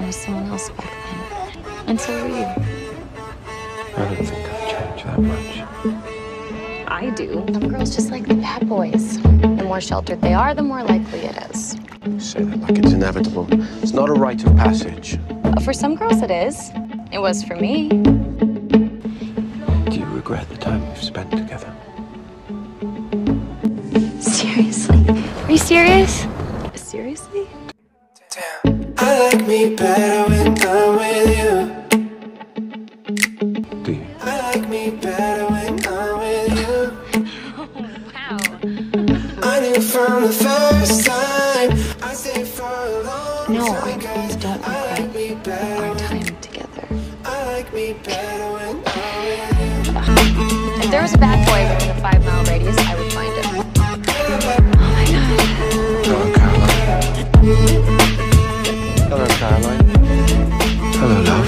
I was someone else back then. And so were you. I don't think I've changed that much. I do. Some girls just like the bad boys. The more sheltered they are, the more likely it is. You say that like it's inevitable. It's not a rite of passage. For some girls it is. It was for me. Do you regret the time we've spent together? Seriously? Are you serious? Seriously? Damn. I like me better when I'm with you. Do you? I like me better when I'm with you. Wow. I knew from the first time. I stayed for a long No, time. I don't regret our time together. I like me better when I'm with you. If there was a bad boy within a 5-mile radius, I would find him. Oh my God. Hello, Caroline. Hello, Caroline. Hello, love.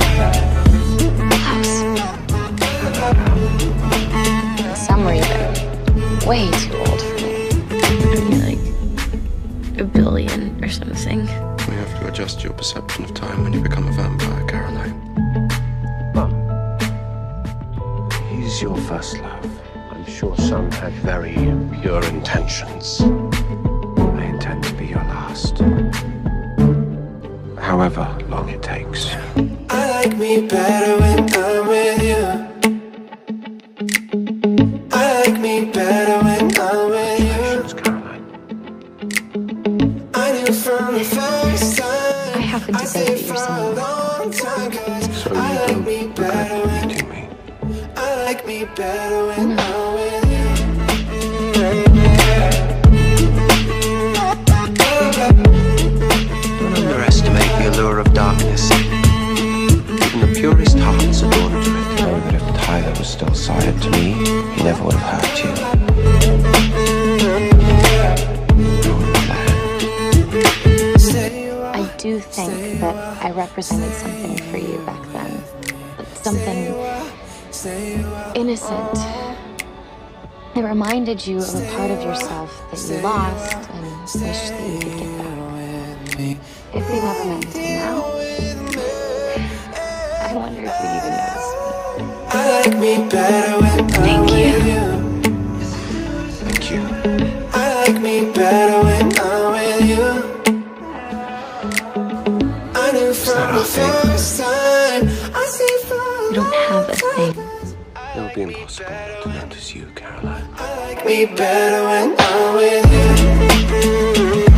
Klaus. Some were even way too old for me. Maybe like a billion or something. We have to adjust your perception of time when you become a vampire, Caroline. He's your first love. I'm sure some had very pure intentions. I intend to be your last. However long it takes. I like me better when I'm with you. I like me better when I'm with you. Congratulations, Caroline. I knew from the first time. I happen to think that you're someone. So you don't regret meeting me? I like me better when I'm with you. Don't underestimate the allure of darkness. Even the purest hearts are drawn to it. Know that if Tyler was still sired to me, he never would have hurt you. I do think that I represented something for you back then. Something innocent. It reminded you of a part of yourself that you lost and wished that you could get back. If we never met until now, I wonder if you'd even notice me. I like me better when I'm Thank you. with you. Thank you. I like me better when I'm with you. I knew from the first time. I see from You don't have a thing. It would be impossible not to notice you, Caroline. I like me better when I'm with you.